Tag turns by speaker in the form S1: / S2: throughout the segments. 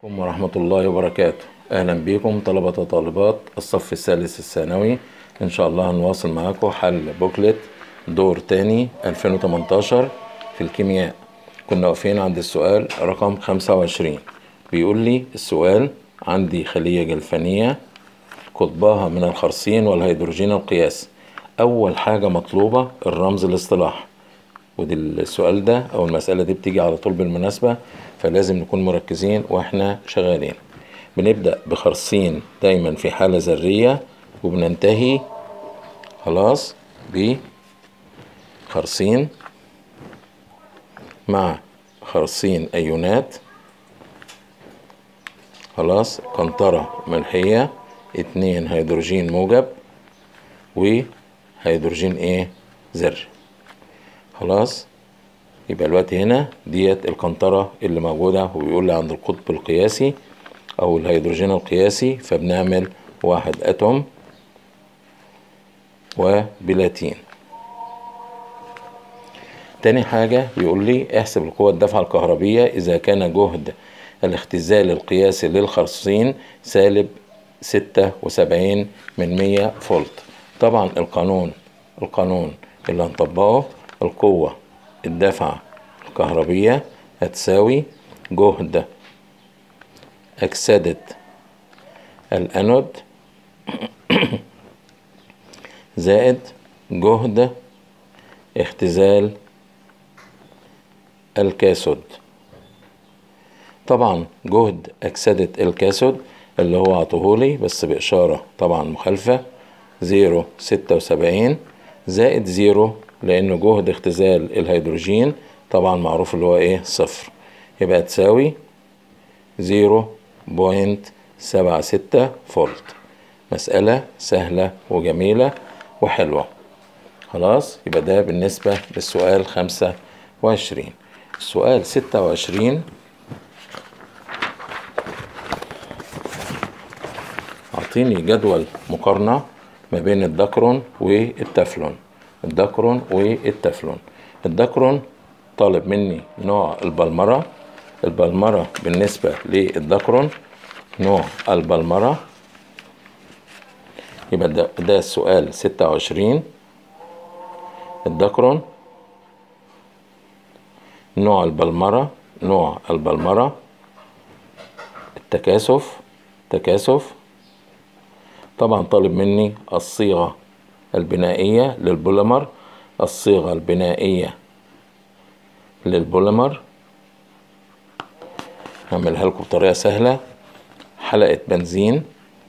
S1: ورحمة الله وبركاته. أهلا بكم طلبة وطالبات الصف الثالث الثانوي. إن شاء الله هنواصل معاكم حل بوكلت دور تاني 2018 في الكيمياء. كنا واقفين عند السؤال رقم 25. بيقول لي السؤال: عندي خلية جلفانية قطبها من الخرسين والهيدروجين القياسي. أول حاجة مطلوبة الرمز الاصطلاحي، ودي السؤال ده أو المسألة دي بتيجي على طول بالمناسبة، فلازم نكون مركزين واحنا شغالين. بنبدأ بخرسين دايما في حالة ذرية، وبننتهي خلاص بخرسين مع خرسين أيونات، خلاص قنطرة ملحية، 2 هيدروجين موجب وهيدروجين ذري. خلاص يبقى الوقت هنا ديت القنطرة اللي موجودة، وبيقول لي عند القطب القياسي او الهيدروجين القياسي، فبنعمل 1 اتوم وبلاتين. تاني حاجة بيقول لي احسب القوة الدافعة الكهربية اذا كان جهد الاختزال القياسي للخرسين سالب 76 من 100 فولت. طبعا القانون اللي هنطبقه: القوة الدافعة الكهربية هتساوي جهد أكسدة الأنود زائد جهد اختزال الكاثود. طبعا جهد أكسدة الكاثود اللي هو عطوهولي بس بإشارة طبعا مخالفة 0.76 زائد 0، لأنه جهد اختزال الهيدروجين طبعا معروف اللي هو 0، يبقى تساوي 0.76 فولت. مسألة سهلة وجميلة وحلوة. خلاص يبقى ده بالنسبة للسؤال 25. السؤال 26 أعطيني جدول مقارنة ما بين الدكرون والتفلون. الدكرون طالب مني نوع البلمرة. بالنسبة للدكرون نوع البلمرة، يبقى ده السؤال 26. الدكرون نوع البلمرة التكاثف. طبعا طالب مني الصيغة البنائية للبوليمر. هعملها لكم بطريقة سهلة: حلقة بنزين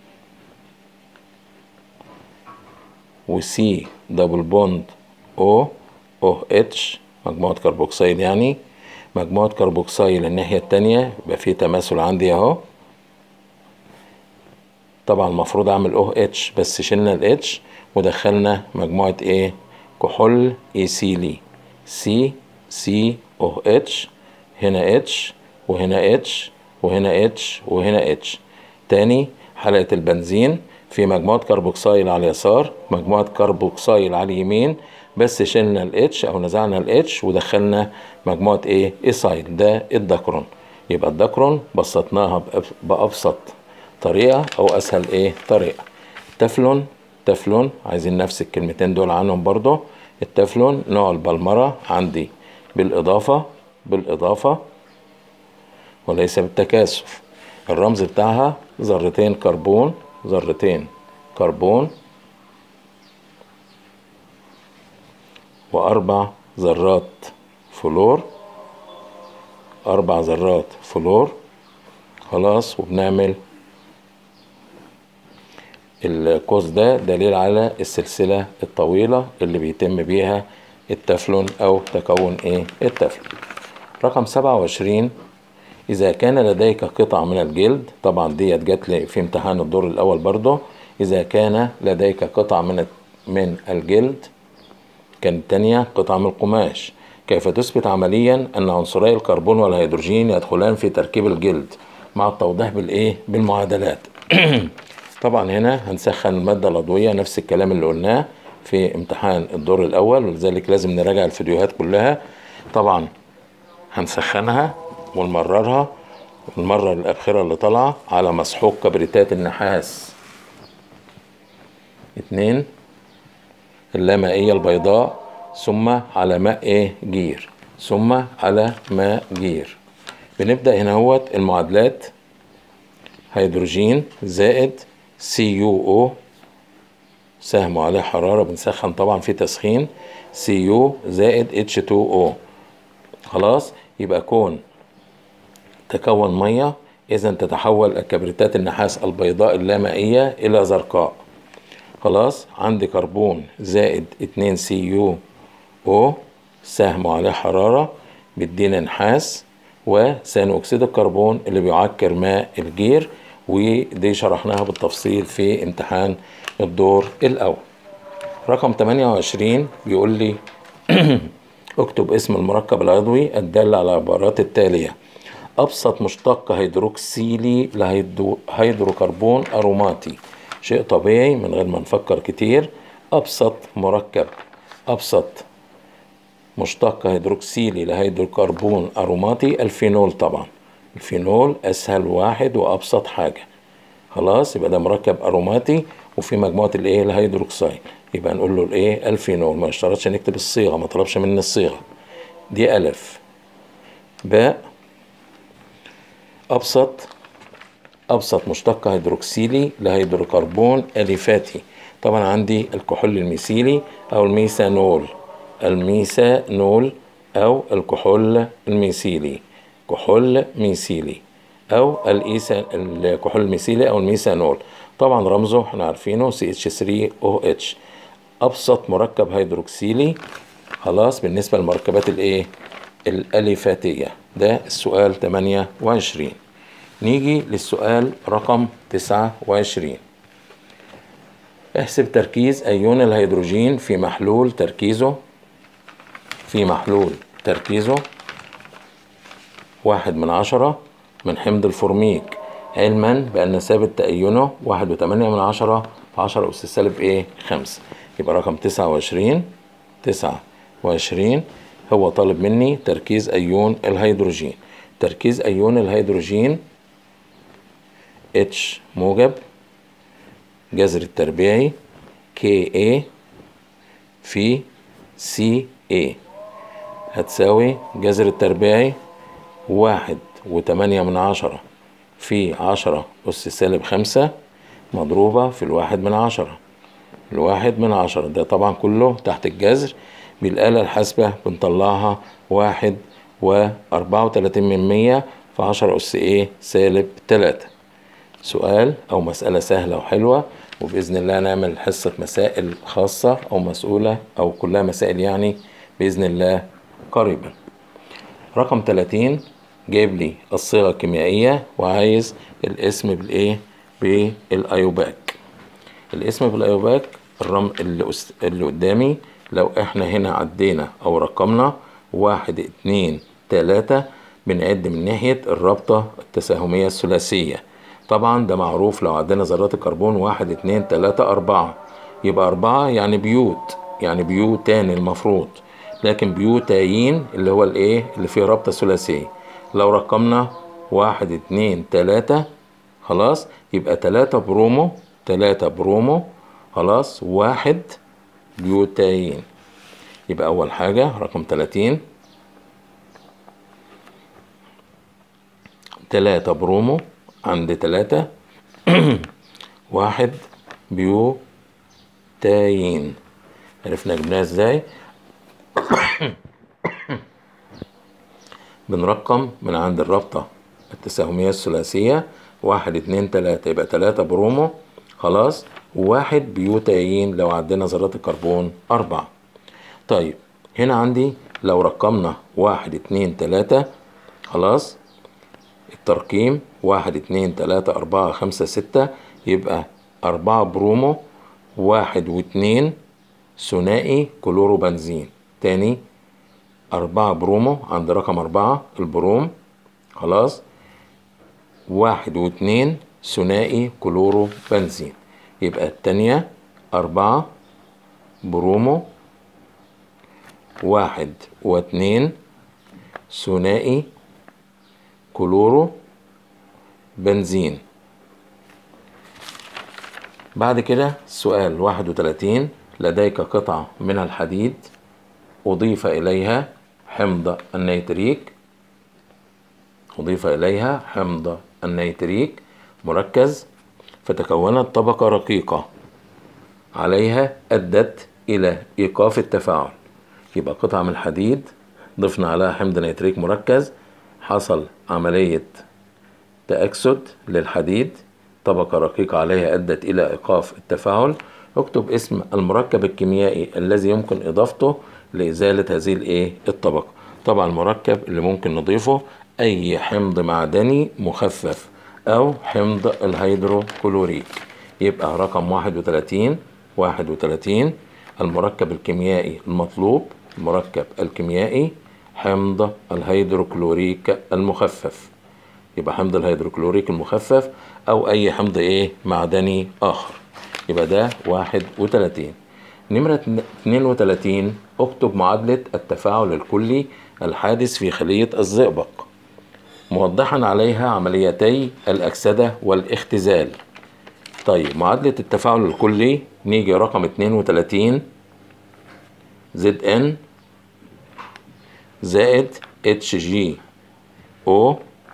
S1: وسي دبل بوند او اتش، مجموعة كربوكسيل، يعني مجموعة كربوكسيل الناحية التانية يبقى فيه تماثل عندي اهو. طبعا المفروض اعمل او اتش بس شلنا الاتش ودخلنا مجموعة كحول ايثيلي سي او اتش، هنا اتش وهنا اتش وهنا اتش وهنا اتش. تاني حلقة البنزين في مجموعة كربوكسيل على اليسار، مجموعة كربوكسيل على اليمين، بس شلنا الاتش او نزعنا الاتش ودخلنا مجموعة ايثايل. ده الدكرون. يبقى الدكرون بسطناها بأبسط طريقة او اسهل طريقة. تفلون عايزين نفس الكلمتين دول عنهم برضو. التفلون نوع البلمرة عندي بالإضافة وليس بالتكاثف. الرمز بتاعها ذرتين كربون و4 ذرات فلور. خلاص وبنعمل القوس ده دليل على السلسلة الطويلة اللي بيتم بيها التفلون او تكون التفلون. رقم 27: اذا كان لديك قطعة من الجلد. طبعا ديت جات لي في امتحان الدور الاول برضو. اذا كان لديك قطعة من الجلد، كانت التانية قطعة من القماش، كيف تثبت عمليا ان عنصري الكربون والهيدروجين يدخلان في تركيب الجلد مع التوضيح بالمعادلات. طبعا هنا هنسخن المادة العضوية، نفس الكلام اللي قلناه في امتحان الدور الاول، ولذلك لازم نراجع الفيديوهات كلها. طبعا هنسخنها ونمررها المرة الأخيرة اللي طالعة على مسحوق كبريتات النحاس. 2 اللامائية البيضاء ثم على ماء ايه جير، ثم على ماء جير. بنبدأ هنا هوت المعادلات. هيدروجين زائد CuO سهم عليه حرارة، بنسخن طبعا في تسخين. Cu زائد H2O. خلاص، يبقى كون تكون مية، إذا تتحول كبريتات النحاس البيضاء اللامائية إلى زرقاء. خلاص، عندي كربون زائد 2CuO سهم عليه حرارة بيدينا نحاس، وثاني أكسيد الكربون اللي بيعكر ماء الجير، ودي شرحناها بالتفصيل في امتحان الدور الأول. رقم 28 بيقول لي اكتب اسم المركب العضوي الدال على العبارات التالية: أبسط مشتق هيدروكسيلي لهيدروكربون أروماتي. شيء طبيعي من غير ما نفكر كتير. أبسط مركب، أبسط مشتق هيدروكسيلي لهيدروكربون أروماتي الفينول. طبعا الفينول أسهل واحد وأبسط حاجة. خلاص، يبقى ده مركب أروماتي وفي مجموعة الإيه الهيدروكسيد، يبقى نقول له الإيه الفينول. ما اشترطش نكتب الصيغة، ما طلبش مني الصيغة دي. ألف. باء أبسط مشتق هيدروكسيلي لهيدروكربون أليفاتي. طبعا عندي الكحول الميثيلي أو الميثانول أو الكحول الميثيلي، كحول ميثيلي أو الكحول الميثيلي أو الميثانول. طبعا رمزه احنا عارفينه CH3OH. أبسط مركب هيدروكسيلي. خلاص، بالنسبة للمركبات الإيه الأليفاتية. ده السؤال 28. نيجي للسؤال رقم 29. احسب تركيز أيون الهيدروجين في محلول تركيزه 1/10 من حمض الفورميك، علما بأن ثابت تأينه 1.8 في 10 أس سالب إيه 5. يبقى رقم 29 هو طالب مني تركيز أيون الهيدروجين. تركيز أيون الهيدروجين H موجب جذر التربيعي Ka في Ca هتساوي جذر التربيعي 1.8 في 10 أس سالب 5 مضروبة في 1/10. 1/10 ده طبعا كله تحت الجذر. بالآلة الحاسبة بنطلعها 1.34 في 10 أس إيه سالب 3. سؤال أو مسألة سهلة وحلوة، وبإذن الله نعمل حصة مسائل خاصة أو مسؤولة أو كلها مسائل يعني بإذن الله قريبا. رقم 30 جايب لي الصيغة الكيميائية وعايز الاسم بالإيه بالأيوباك. الاسم بالأيوباك اللي قدامي. لو احنا هنا عدينا أو رقمنا 1 2 3 بنعد من ناحية الرابطة التساهمية الثلاثية. طبعا ده معروف. لو عدينا ذرات الكربون 1 2 3 4 يبقى 4 يعني بيوت، يعني بيوتان المفروض، لكن بيوتايين اللي هو الايه اللي فيه رابطة ثلاثية. لو رقمنا 1 2 3 خلاص يبقى 3 برومو خلاص 1 بيوتايين. يبقى أول حاجة رقم 30 3 برومو عند 3 1 بيوتايين. عرفنا جبناها ازاي؟ بنرقم من عند الرابطة التساهمية الثلاثية 1 2 3 يبقى 3 برومو خلاص، و1 بيوتايين لو عدينا ذرات الكربون 4. طيب هنا عندي لو رقمنا 1 2 3 خلاص الترقيم 1 2 3 4 5 6 يبقى 4 برومو 1 و2 ثنائي كلورو بنزين. تاني 4 برومو عند رقم 4 البروم خلاص 1 و2 ثنائي كلورو بنزين. يبقى التانية 4 برومو 1 و2 ثنائي كلورو بنزين. بعد كده سؤال 31، لديك قطعة من الحديد أضيف إليها حمض النيتريك، مركز، فتكونت طبقة رقيقة عليها أدت إلى إيقاف التفاعل. يبقى قطعة من الحديد ضفنا عليها حمض نيتريك مركز، حصل عملية تأكسد للحديد، طبقة رقيقة عليها أدت إلى إيقاف التفاعل. اكتب اسم المركب الكيميائي الذي يمكن إضافته لإزالة هذه الطبقة. طبعا المركب اللي ممكن نضيفه أي حمض معدني مخفف أو حمض الهيدروكلوريك. يبقى رقم 31 المركب الكيميائي المطلوب، المركب الكيميائي حمض الهيدروكلوريك المخفف. يبقى حمض الهيدروكلوريك المخفف أو أي حمض معدني آخر. يبقى ده 31. نمرة 32، اكتب معادلة التفاعل الكلي الحادث في خلية الزئبق موضحا عليها عمليتي الأكسدة والاختزال. طيب معادلة التفاعل الكلي، نيجي رقم 32 ZN زائد HGO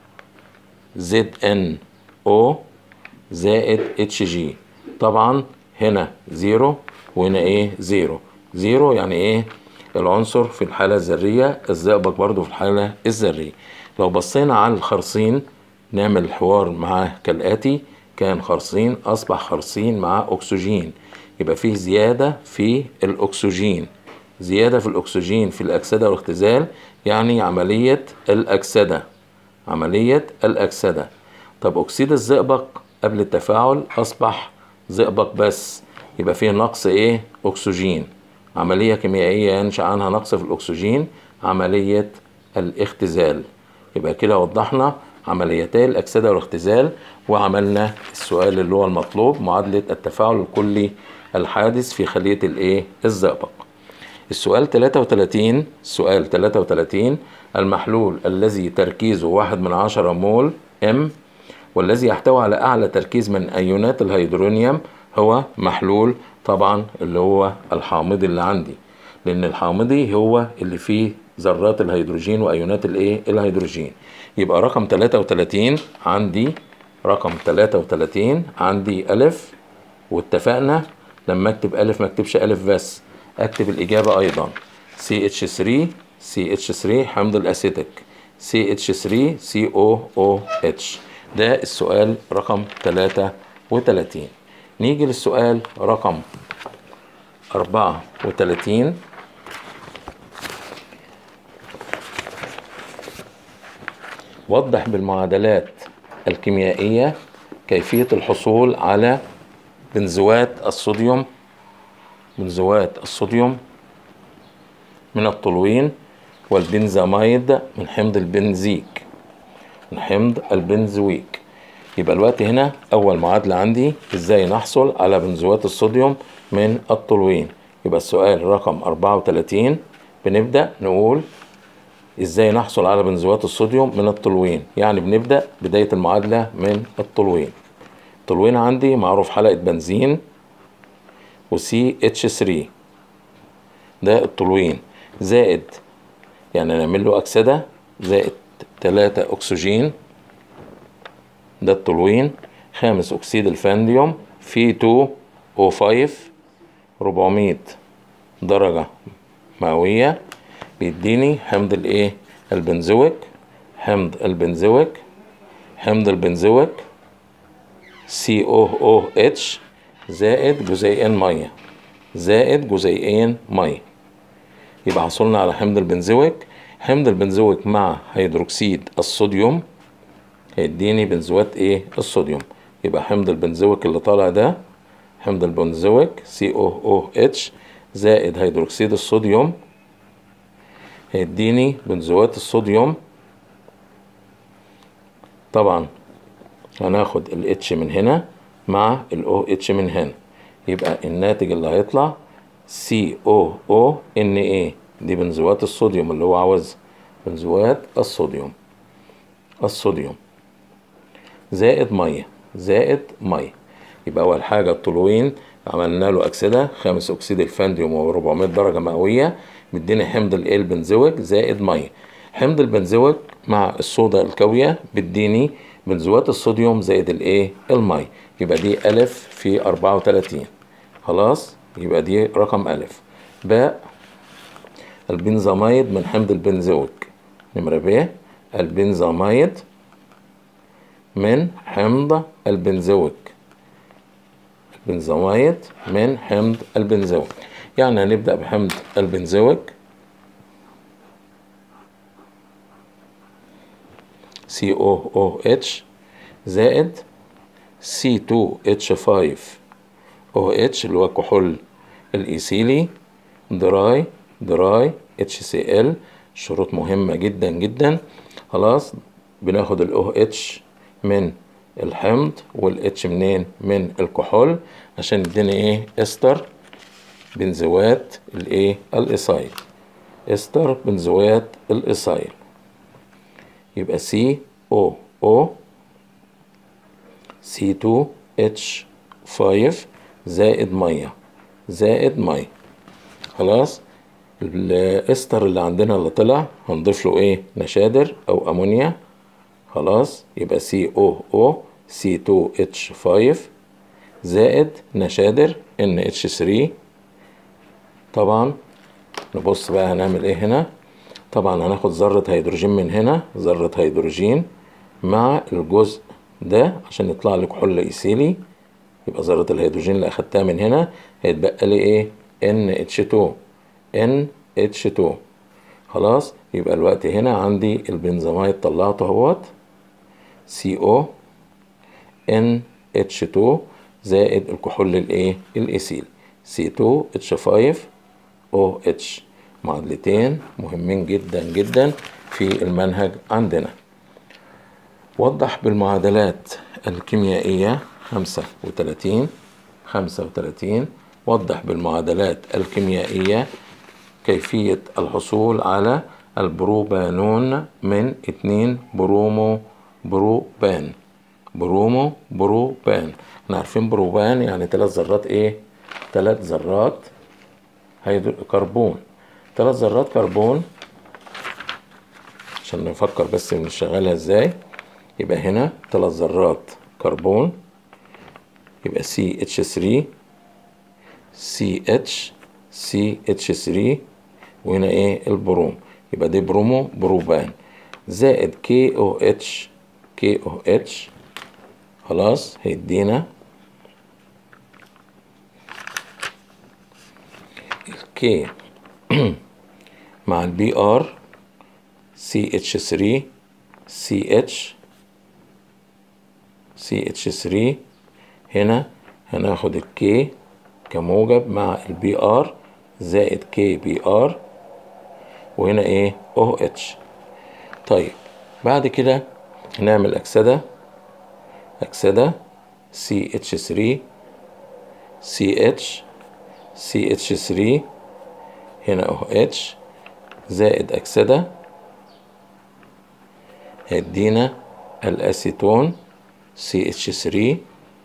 S1: ZNO زائد HG. طبعا هنا زيرو وهنا زيرو. زيرو يعني العنصر في الحالة الذرية، الزئبق برضو في الحالة الذرية. لو بصينا على الخرسين نعمل الحوار معاه كالآتي، كان خرسين أصبح خرسين مع أكسجين، يبقى فيه زيادة في الأكسجين. زيادة في الأكسجين في الأكسدة والاختزال يعني عملية الأكسدة. طب أكسيد الزئبق قبل التفاعل أصبح زئبق بس، يبقى فيه نقص أكسجين. عملية كيميائية ينشأ عنها نقص في الأكسجين، عملية الاختزال. يبقى كده وضحنا عمليتي الأكسدة والاختزال، وعملنا السؤال اللي هو المطلوب، معادلة التفاعل الكلي الحادث في خلية الزئبق. السؤال 33، المحلول الذي تركيزه 1/10 مول M والذي يحتوي على أعلى تركيز من أيونات الهيدرونيوم هو محلول، طبعا اللي هو الحامضي اللي عندي، لأن الحامضي هو اللي فيه ذرات الهيدروجين وأيونات الهيدروجين. يبقى رقم 33 عندي ألف، واتفقنا لما أكتب ألف ما أكتبش ألف بس، أكتب الإجابة أيضا CH3 حمض الأسيتيك، CH3COOH. ده السؤال رقم 33. نيجي للسؤال رقم 34. وضح بالمعادلات الكيميائية كيفية الحصول على بنزوات الصوديوم من التولوين والبنزاميد من حمض البنزويك. يبقى الوقت هنا أول معادلة عندي إزاي نحصل على بنزوات الصوديوم من التولوين. يبقى السؤال رقم 34 بنبدأ نقول إزاي نحصل على بنزوات الصوديوم من التولوين، يعني بنبدأ بداية المعادلة من التولوين. التولوين عندي معروف حلقة بنزين وCH3، ده التولوين، زائد يعني نعمل له أكسدة زائد 3 أكسجين، ده التولوين، 5 أكسيد الفانديوم في 2O5 400 درجة مئوية، بيديني حمض البنزويك، حمض البنزويك COOH زائد جزيئين مية. يبقى حصلنا على حمض البنزويك مع هيدروكسيد الصوديوم هيديني بنزوات الصوديوم. يبقى حمض البنزويك اللي طالع ده حمض البنزويك COOH زائد هيدروكسيد الصوديوم هيديني بنزوات الصوديوم. طبعا هناخد ال H من هنا مع ال OH من هنا، يبقى الناتج اللي هيطلع COONA، دي بنزوات الصوديوم اللي هو عاوز، بنزوات الصوديوم زائد مية زائد مية. يبقى أول حاجة التولوين عملنا له أكسدة 5 أكسيد الفنديوم و400 درجة مئوية، مديني حمض البنزويك زائد مية. حمض البنزويك مع الصودا الكاوية بيديني بنزوات الصوديوم زائد المية. يبقى دي ألف في 34. خلاص، يبقى دي رقم ألف. باء البنزاميد من حمض البنزويك. نمرة ب البنزاميد من حمض البنزويك. البنزاميد من حمض البنزويك. يعني هنبدأ بحمض البنزويك COOH زائد C2H5OH اللي هو كحول الإيثيلي دراي HCl. شروط مهمة جدا جدا. خلاص، بناخد ال OH من الحمض والاتش منين؟ من الكحول، عشان يديني استر بنزوات الإيثايل. استر بنزوات الإيثايل. يبقى COO C2H5 زائد مية زائد مية. خلاص، الاستر اللي عندنا اللي طلع هنضيف له نشادر او امونيا. خلاص، يبقى COO C2H5 زائد نشادر NH3. طبعا نبص بقى هنعمل هنا. طبعا هناخد ذرة هيدروجين من هنا، ذرة هيدروجين مع الجزء ده عشان يطلع لي كحول إيثيلي. يبقى ذرة الهيدروجين اللي أخدتها من هنا هيتبقى لي NH2. خلاص، يبقى الوقت هنا عندي البنزاميد طلعته اهوت CO NH2 زائد الكحول الإيثيلي C2H5OH. معادلتين مهمين جدا جدا في المنهج عندنا. وضح بالمعادلات الكيميائية 35. وضح بالمعادلات الكيميائية كيفية الحصول على البروبانون من 2 بروبان. بروبان احنا عارفين بروبان يعني 3 ذرات 3 ذرات كربون. 3 ذرات كربون. عشان نفكر بس بنشغلها ازاي. يبقى هنا 3 ذرات كربون، يبقى CH3 CH3 وهنا البروم، يبقى دي بروبان زائد KOH. خلاص، هيدينا الكي مع البي ار CH3 CH3. هنا هناخد الكي كموجب مع البي ار زائد كي بي ار، وهنا OH. طيب بعد كده هنعمل أكسدة CH3 CH3 هنا OH زائد أكسدة هيدينا الأسيتون CH3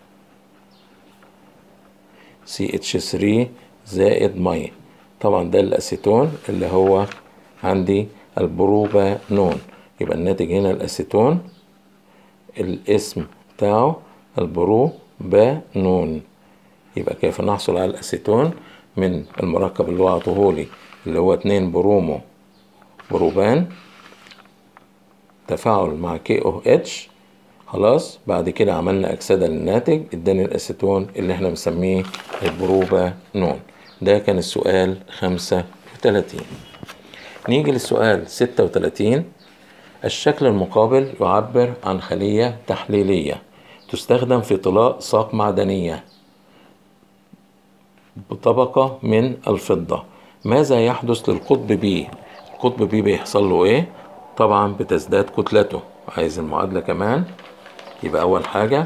S1: زائد مية. طبعا ده الأسيتون اللي هو عندي البروبانون. يبقى الناتج هنا الأسيتون، الاسم بتاعه البروبانون. يبقى كيف نحصل على الأسيتون من المركب اللي هو عطوهولي اللي هو 2 بروبان تفاعل مع KOH. خلاص، بعد كده عملنا أكسدة للناتج اداني الأسيتون اللي احنا بنسميه البروبانون. ده كان السؤال 35. نيجي للسؤال 36. الشكل المقابل يعبر عن خلية تحليلية تستخدم في طلاء ساق معدنية بطبقة من الفضة. ماذا يحدث للقطب B؟ القطب B بيحصل له طبعا بتزداد كتلته. عايز المعادلة كمان. يبقى أول حاجة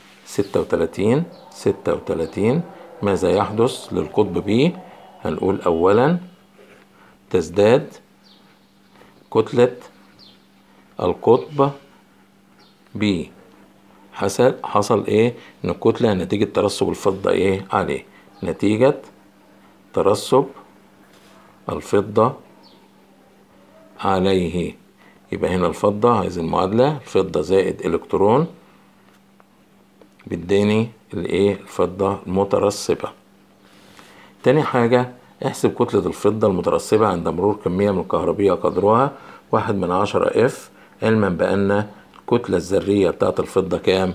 S1: 36 ماذا يحدث للقطب B؟ هنقول أولا تزداد كتلة القطب B حصل ايه؟ ان الكتلة نتيجة ترسب الفضة ايه عليه، نتيجة ترسب الفضة عليه. يبقى هنا الفضة، عايز المعادلة الفضة زائد الكترون بيديني الايه؟ الفضة المترسبة. تاني حاجة، احسب كتلة الفضة المترسبة عند مرور كمية من الكهربية قدرها 1/10 F، علما بأن الكتلة الذرية بتاعت الفضة كام؟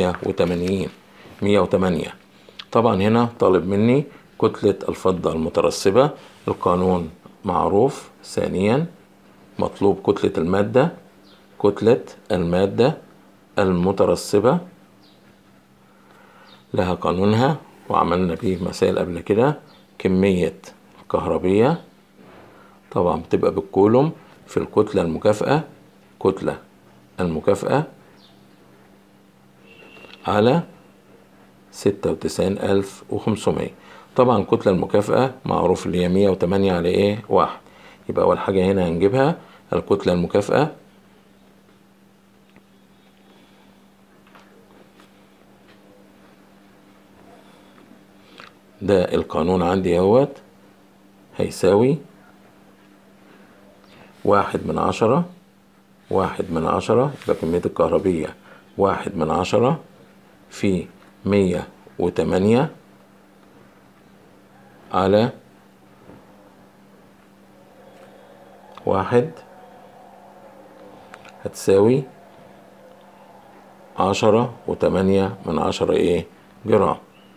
S1: 108. طبعا هنا طالب مني كتلة الفضة المترسبة، القانون معروف. ثانيا مطلوب كتلة المادة المترسبة، لها قانونها وعملنا بيه مسائل قبل كده. كمية كهربية طبعا بتبقى بالكولوم في الكتلة المكافأة على 96,500. طبعا الكتلة المكافأة معروف اللي هي 108 على ايه؟ 1. يبقى أول حاجة هنا هنجيبها الكتلة المكافأة، ده القانون عندي اهوت، هيساوي 1/10. يبقى كمية الكهربية 1/10 في 108 على 1 هتساوي 10.8 ايه؟ جرام.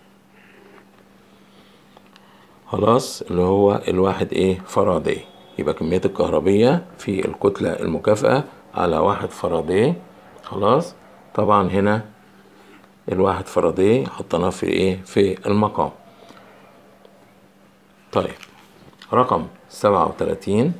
S1: خلاص، اللي هو الواحد ايه؟ فاراداي. يبقى كمية الكهربية في الكتلة المكافأة على 1 فاراداي. خلاص، طبعا هنا الواحد فاراداي حطيناه في ايه؟ في المقام. طيب رقم 37.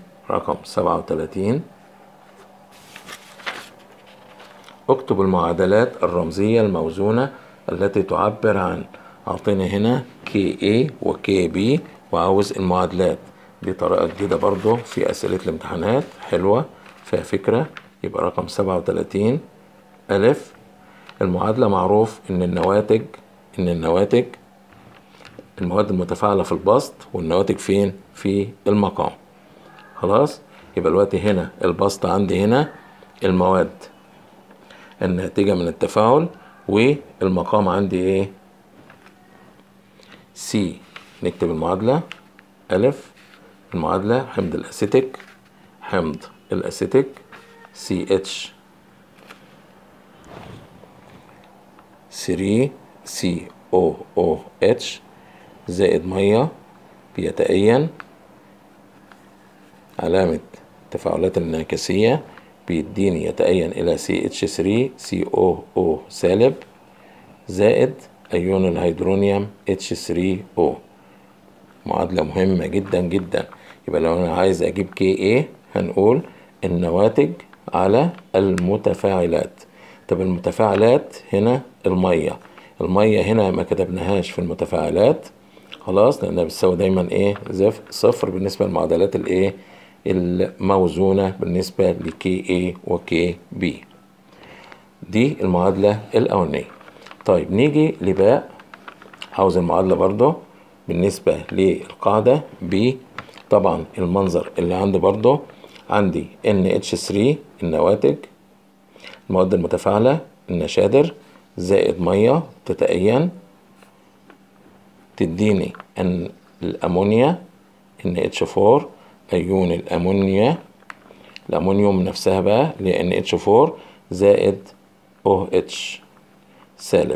S1: اكتب المعادلات الرمزية الموزونة التي تعبر عن، اعطينا هنا KA و KB وعاوز المعادلات. دي طريقة جديدة برضو في أسئلة الامتحانات، حلوة فيها فكرة. يبقى رقم 37 ألف، المعادلة معروف إن النواتج المواد المتفاعلة في البسط، والنواتج فين؟ في المقام. خلاص، يبقى دلوقتي هنا البسط عندي هنا المواد الناتجة من التفاعل، والمقام عندي ايه؟ سي. نكتب المعادلة ألف، المعادلة حمض الأسيتيك CH3COOH زائد مية بيتأين، علامة التفاعلات الانعكاسية بيديني يتأين إلى CH3COO سالب زائد أيون الهيدرونيوم H3O. معادلة مهمة جدا جدا. يبقى لو أنا عايز أجيب KA هنقول النواتج على المتفاعلات. طب المتفاعلات هنا المية هنا ما كتبناهاش في المتفاعلات، خلاص، لأنها بتساوي دايما ايه؟ صفر بالنسبة للمعادلات الايه؟ الموزونة بالنسبة لكي A وكي B. دي المعادلة الأولانية. طيب نيجي لباء، عاوز المعادلة برضو بالنسبة للقاعدة B. طبعا المنظر اللي عندي برضو عندي NH3 النواتج، المواد المتفاعلة النشادر زائد مية تتأين تديني ان الامونيا NH4 ايون الامونيوم نفسها بقى اللي هي NH4 زائد OH سالب.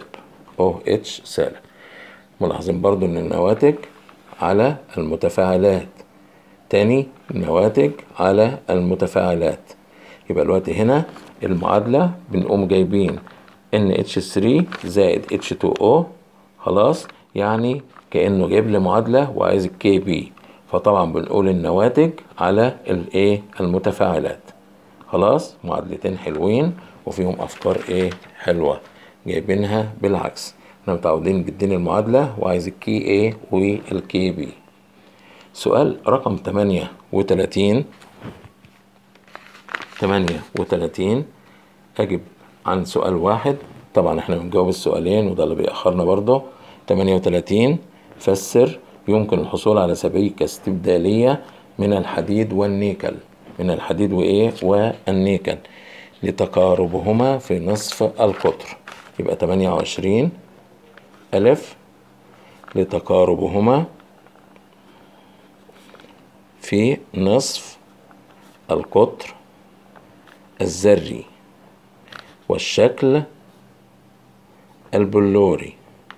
S1: ملاحظين برضو ان النواتج على المتفاعلات، تاني النواتج على المتفاعلات. يبقى الوقت هنا المعادلة بنقوم جايبين NH3 زائد H2O. خلاص، يعني كأنه جايب لي معادلة وعايز الكي بي، فطبعا بنقول النواتج على الايه؟ المتفاعلات. خلاص، معادلتين حلوين وفيهم افكار ايه؟ حلوة جايبينها بالعكس. احنا متعودين بيديني المعادلة وعايز الكي ايه والكي بي. سؤال رقم 38. أجب عن سؤال واحد طبعا احنا بنجاوب السؤالين وده اللي بيأخرنا برضه. 38 فسر يمكن الحصول على سبيكة استبدالية من الحديد والنيكل. من الحديد وإيه والنيكل لتقاربهما في نصف القطر. يبقى 28 ألف لتقاربهما في نصف القطر الذري والشكل البلوري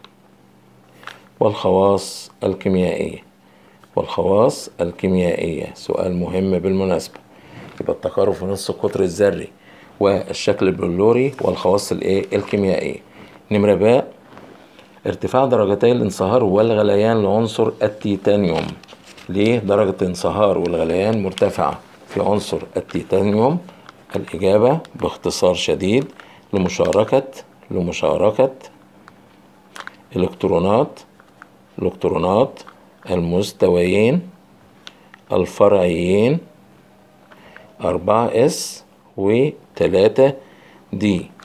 S1: والخواص الكيميائية. والخواص الكيميائية سؤال مهم بالمناسبة. يبقى التقارب في نصف القطر الذري والشكل البلوري والخواص الكيميائية. نمرة باء ارتفاع درجتي الانصهار والغليان لعنصر التيتانيوم. ليه درجة الانصهار والغليان مرتفعة في عنصر التيتانيوم؟ الإجابة باختصار شديد لمشاركة الإلكترونات المستويين الفرعيين 4s و 3d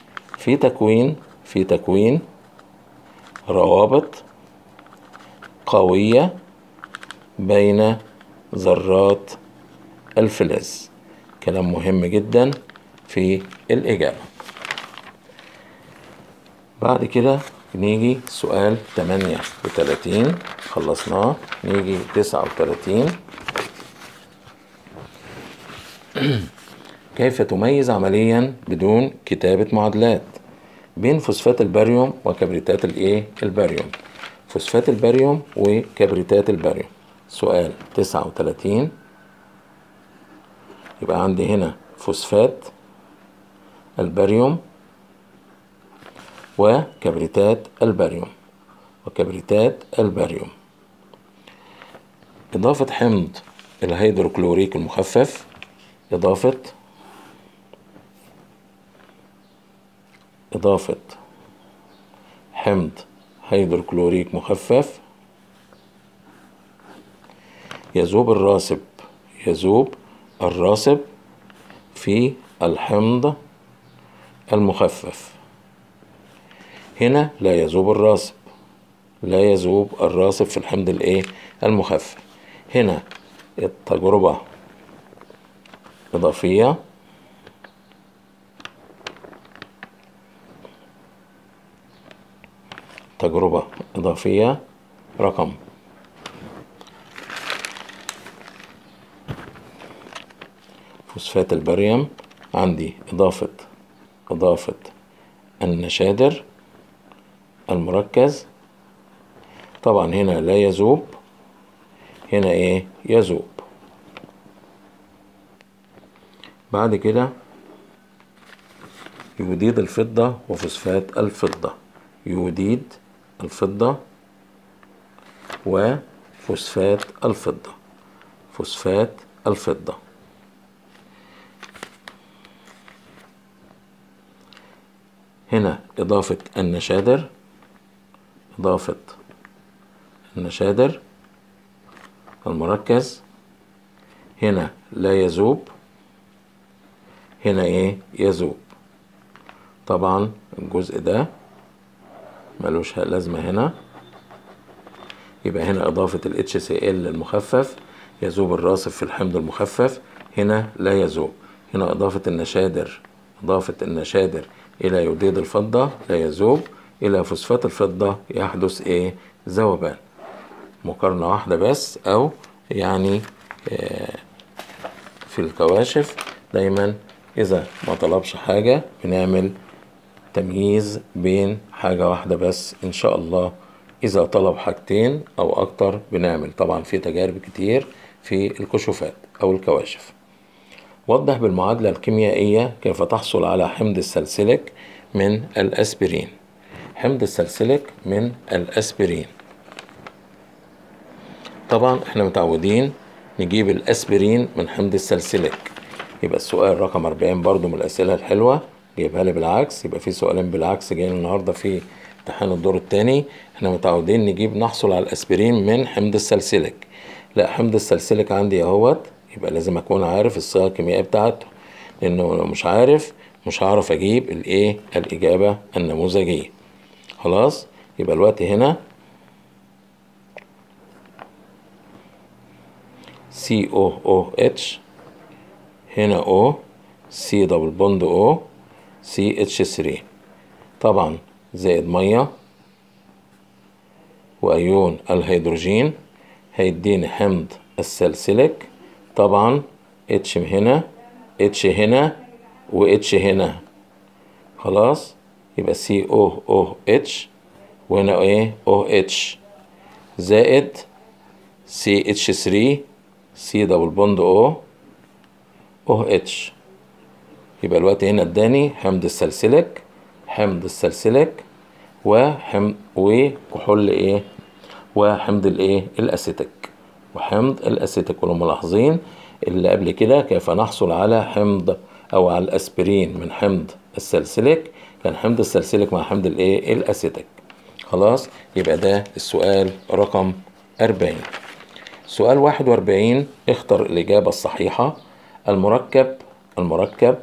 S1: في تكوين روابط قوية بين ذرات الفلز. كلام مهم جدا في الإجابة. بعد كده نيجي سؤال 38 خلصناه. نيجي 39 كيف تميز عمليا بدون كتابة معادلات بين فوسفات الباريوم وكبريتات الباريوم؟ فوسفات الباريوم وكبريتات الباريوم. سؤال 39 يبقى عندي هنا فوسفات الباريوم وكبريتات الباريوم. إضافة حمض الهيدروكلوريك المخفف. إضافة حمض هيدروكلوريك مخفف يذوب الراسب في الحمض المخفف. هنا لا يذوب الراسب في الحمض المخفف. هنا التجربة إضافية. رقم فوسفات الباريوم عندي إضافة النشادر المركز. طبعا هنا لا يذوب، هنا يذوب. بعد كده يوديد الفضة وفوسفات الفضة. يوديد الفضة وفوسفات الفضة. هنا إضافة النشادر المركز. هنا لا يذوب، هنا يذوب. طبعا الجزء ده ملوش لازمة هنا. يبقى هنا إضافة ال HCl المخفف يذوب الراسب في الحمض المخفف. هنا لا يذوب. هنا إضافة النشادر إلى يوديد الفضة لا يذوب. إلى فوسفات الفضة يحدث ذوبان. مقارنة واحدة بس، أو يعني في الكواشف دايما إذا ما طلبش حاجة بنعمل تمييز بين حاجة واحدة بس إن شاء الله. إذا طلب حاجتين أو أكتر بنعمل. طبعا في تجارب كتير في الكشوفات أو الكواشف. وضح بالمعادلة الكيميائية كيف تحصل على حمض السلسليك من الأسبرين. حمض السلسليك من الأسبرين. طبعا احنا متعودين نجيب الأسبرين من حمض السلسليك. يبقى السؤال رقم 40 برضو من الأسئلة الحلوة، جايبها لي بالعكس. يبقى في سؤالين بالعكس جايين النهاردة في امتحان الدور الثاني. احنا متعودين نحصل على الأسبرين من حمض السلسليك. لا، حمض السلسليك عندي اهوت. يبقى لازم اكون عارف الصيغة الكيميائية بتاعته، لانه لو مش عارف مش هعرف اجيب الايه الاجابة النموذجية. خلاص، يبقى الوقت هنا COOH، هنا O، C دبل بوند O، CH3 طبعا زائد مية وأيون الهيدروجين هيديني حمض السلسلك. طبعا H هنا، H هنا، و H هنا. خلاص، يبقى COOH وهنا ايه OH زائد CH3 C دبل بوند O OH. يبقى الوقت هنا اداني حمض السلسلك، حمض السلسلك وكحول ايه وحمض الايه الاسيتيك، وحمض الاسيتيك. والملاحظين اللي قبل كده كيف نحصل على حمض او على الاسبرين من حمض السلسلك، كان حمض السلسلك مع حمض الايه الاسيتيك. خلاص، يبقى ده السؤال رقم 40. سؤال 41، اختر الإجابة الصحيحة. المركب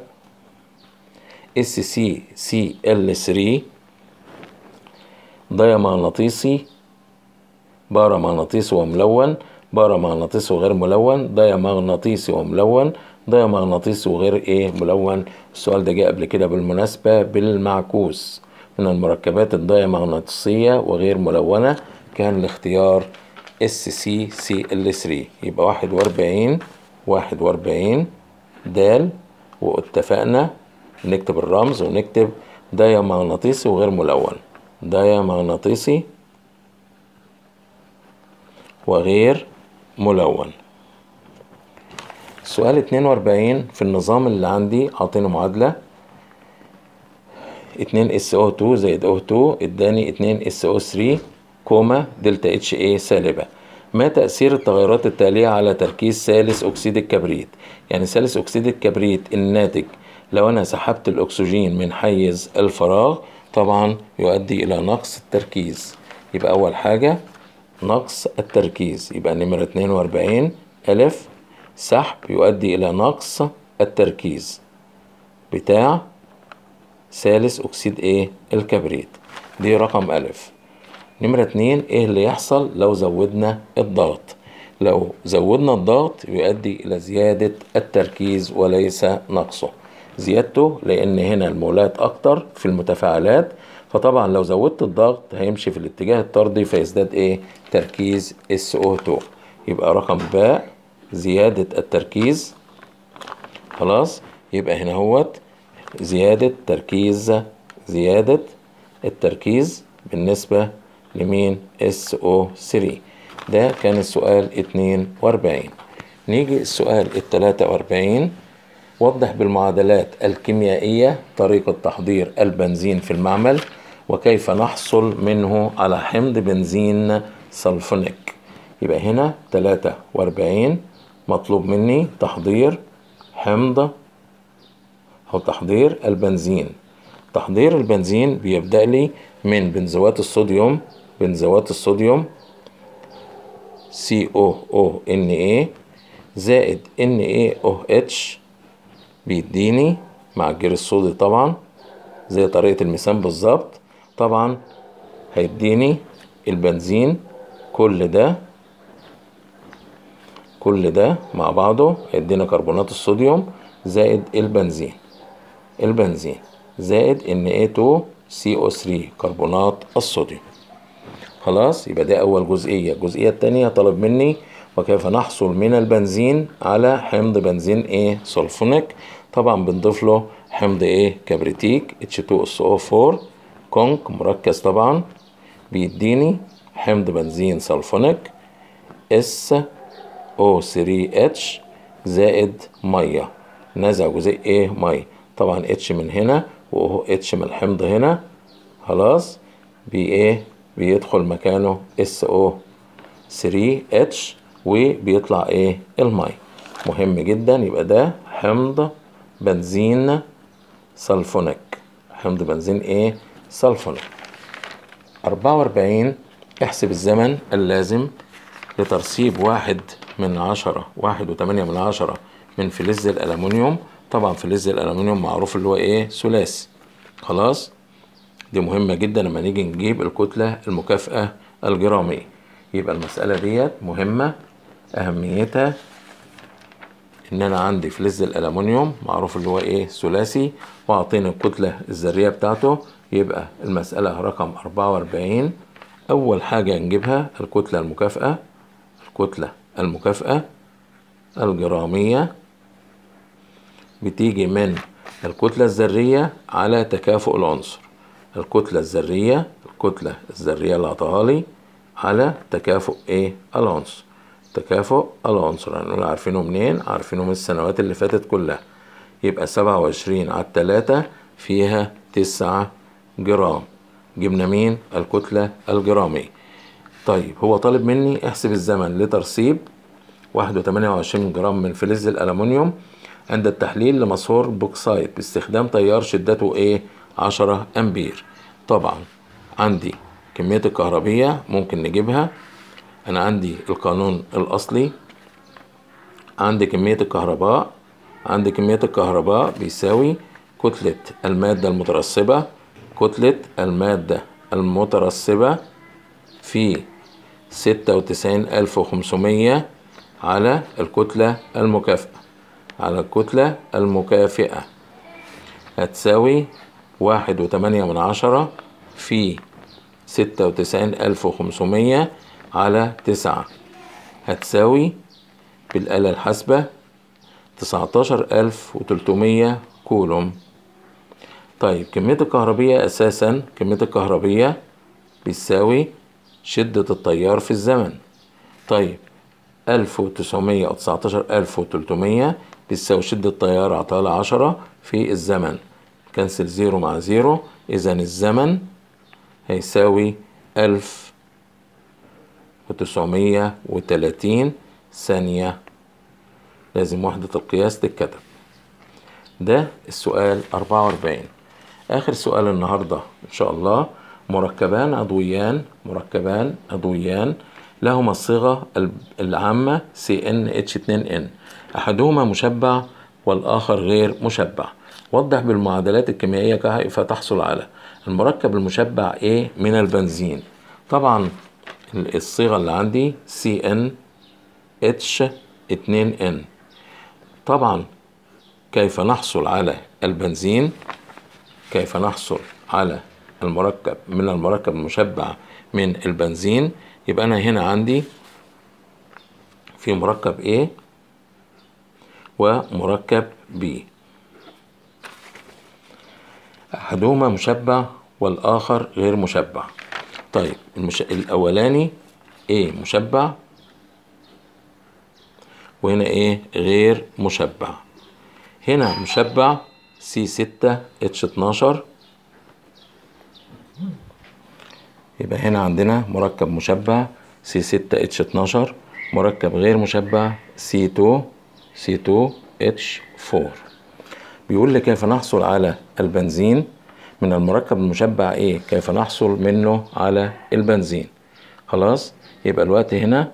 S1: SCCl3 دايمغناطيسي، بارامغناطيسي وملون، بارامغناطيسي وغير ملون، دايمغناطيسي وملون، دايمغناطيسي وغير ايه ملون. السؤال ده جه قبل كده بالمناسبة بالمعكوس. من المركبات الدايمغناطيسية وغير ملونة كان الاختيار SCCl3. يبقى 41 دال. واتفقنا نكتب الرمز ونكتب دايمغناطيسي وغير ملون، دايمغناطيسي وغير ملون. سؤال 42 في النظام اللي عندي عاطيني معادلة 2SO2 زائد O2 اداني 2SO3 كوما دلتا HA سالبة. ما تأثير التغيرات التالية على تركيز ثالث أكسيد الكبريت؟ يعني ثالث أكسيد الكبريت الناتج لو أنا سحبت الأكسجين من حيز الفراغ طبعا يؤدي إلى نقص التركيز. يبقى أول حاجة نقص التركيز، يبقى نمرة 42 ألف سحب يؤدي إلى نقص التركيز بتاع ثالث أكسيد إيه الكبريت. دي رقم ألف. نمرة 2 إيه اللي يحصل لو زودنا الضغط؟ لو زودنا الضغط يؤدي إلى زيادة التركيز وليس نقصه، زيادته لأن هنا المولات أكتر في المتفاعلات، فطبعا لو زودت الضغط هيمشي في الاتجاه الطردي فيزداد إيه تركيز SO2. يبقى رقم باء زيادة التركيز. خلاص، يبقى هنا هوت زيادة التركيز بالنسبة لمين SO3. ده كان السؤال 42. نيجي السؤال 43، وضح بالمعادلات الكيميائية طريقة تحضير البنزين في المعمل وكيف نحصل منه على حمض بنزين سلفونيك. يبقى هنا 43 مطلوب مني تحضير حمض أو تحضير البنزين. تحضير البنزين بيبدأ لي من بنزوات الصوديوم COONA زائد NaOH بيديني مع الجير الصودي طبعا زي طريقة الميثان بالظبط. طبعا هيديني البنزين كل ده مع بعضه هيدينا كربونات الصوديوم زائد البنزين زائد Na2CO3 كربونات الصوديوم. خلاص، يبقى ده أول جزئية. الجزئية التانية طلب مني وكيف نحصل من البنزين على حمض بنزين ايه سلفونيك. طبعا بنضيف له حمض ايه كبريتيك H2SO4 كونك مركز طبعا بيديني حمض بنزين سلفونيك SO3H زائد مية، نزع جزيء ايه مية. طبعا H من هنا و OH من الحمض هنا. خلاص، بيدخل مكانه SO3H وبيطلع ايه المي. مهم جدا، يبقى ده حمض بنزين سلفونيك، حمض بنزين ايه سلفونيك. 44 احسب الزمن اللازم لترسيب 1.8 من فلز الألمنيوم طبعا فلز الألمنيوم معروف اللي هو ايه؟ ثلاثي. خلاص، دي مهمة جدا لما نيجي نجيب الكتلة المكافئة الجرامية. يبقى المسألة ديت مهمة، أهميتها إن أنا عندي فلز الألمنيوم معروف اللي هو إيه؟ ثلاثي، وأعطيني الكتلة الذرية بتاعته. يبقى المسألة رقم 44. أول حاجة نجيبها الكتلة المكافئة، الكتلة المكافئة الجرامية بتيجي من الكتلة الذرية على تكافؤ العنصر. الكتلة الذرية، الكتلة الذرية اللي عطاها لي على تكافؤ ايه؟ العنصر. تكافؤ العنصر هنقول عارفينه منين؟ عارفينه من السنوات اللي فاتت كلها. يبقى 27 على 3 فيها 9 جرام. جبنا مين؟ الكتلة الجرامية. طيب هو طالب مني احسب الزمن لترسيب 1.28 جرام من فلز الألمنيوم عند التحليل لمسحور بوكسايت باستخدام تيار شدته ايه؟ 10 أمبير. طبعا عندي كمية الكهربية ممكن نجيبها. أنا عندي القانون الأصلي، عندي كمية الكهرباء، عندي كمية الكهرباء بيساوي كتلة المادة المترسبة، كتلة المادة المترسبة في 96,500 على الكتلة المكافئة، على الكتلة المكافئة هتساوي 1.8 في 96,500 على 9، هتساوي بالآلة الحاسبة 19,300 كولوم. طيب كمية الكهربية أساسا، كمية الكهربية بتساوي شدة التيار في الزمن. طيب 1900 أو 19,300 بتساوي شدة التيار عطالة 10 في الزمن، كنسل 0 مع 0، إذا الزمن هيساوي 1930 ثانية. لازم وحدة القياس تتكتب. ده السؤال 44. آخر سؤال النهاردة إن شاء الله، مركبان عضويان لهما الصيغة العامة CnH2n، أحدهما مشبع والآخر غير مشبع. وضح بالمعادلات الكيميائية كيف تحصل على المركب المشبع A من البنزين. طبعا الصيغة اللي عندي CnH2n. طبعا كيف نحصل على البنزين، كيف نحصل على المركب من المركب المشبع من البنزين. يبقى أنا هنا عندي في مركب A ومركب B، أحدهما مشبع والآخر غير مشبع. طيب الأولاني A مشبع وهنا A غير مشبع. هنا مشبع C6H12، يبقى هنا عندنا مركب مشبع C6H12، مركب غير مشبع C2H4. بيقول لي كيف نحصل على البنزين من المركب المشبع A، كيف نحصل منه على البنزين. خلاص، يبقى الوقت هنا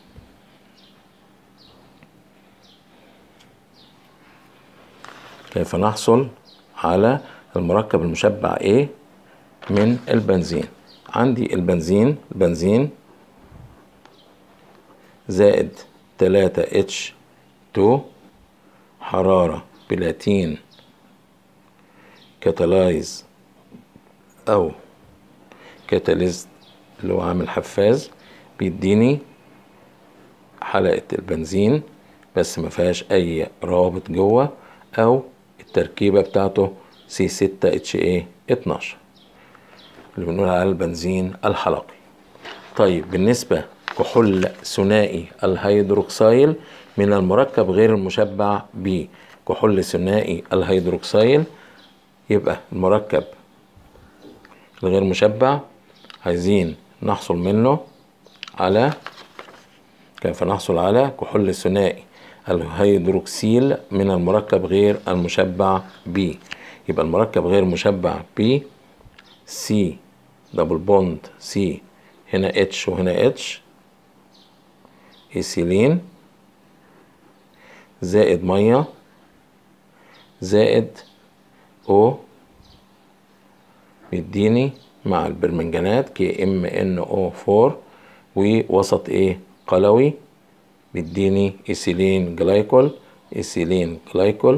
S1: كيف نحصل على المركب المشبع A من البنزين. عندي البنزين زائد 3H2، حرارة بلاتين كاتالايز أو كاتاليست اللي هو عامل حفاز، بيديني حلقة البنزين بس ما فيهاش أي روابط جوه، أو التركيبة بتاعته C6HA12 اللي بنقول على البنزين الحلقي. طيب بالنسبة كحول ثنائي الهيدروكسيل من المركب غير المشبع B، كحول ثنائي الهيدروكسيل، يبقى المركب الغير مشبع عايزين نحصل منه على، كيف نحصل على كحول ثنائي الهيدروكسيل من المركب غير المشبع B. يبقى المركب غير مشبع B C دبل بوند C، هنا H وهنا H، إيثيلين زائد مية زائد O بيديني مع البرمنجانات KMnO4 ووسط ايه قلوي بيديني إيثيلين جلايكول إيثيلين جلايكول.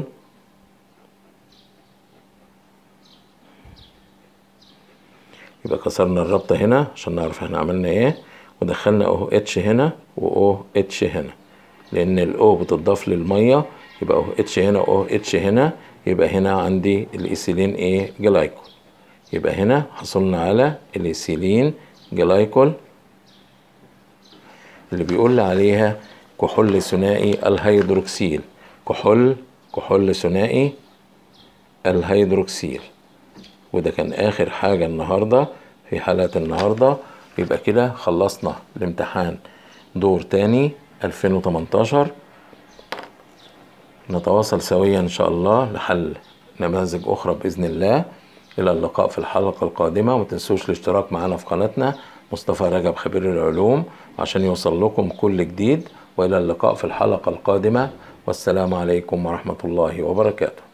S1: يبقى كسرنا الرابطة هنا عشان نعرف احنا عملنا ايه، ودخلنا OH هنا وOH هنا، لأن الأو بتضاف للمية يبقى OH هنا OH هنا، يبقى هنا عندي الإيثيلين ايه جلايكول. يبقى هنا حصلنا على الإيثيلين جلايكول اللي بيقول لي عليها كحول ثنائي الهيدروكسيل، كحول ثنائي الهيدروكسيل. وده كان آخر حاجة النهاردة في حلقة النهاردة. يبقى كده خلصنا الامتحان دور تاني 2018. نتواصل سويا إن شاء الله لحل نماذج أخرى بإذن الله. إلى اللقاء في الحلقة القادمة، وما تنسوش الاشتراك معنا في قناتنا مصطفى رجب خبير العلوم عشان يوصل لكم كل جديد. وإلى اللقاء في الحلقة القادمة، والسلام عليكم ورحمة الله وبركاته.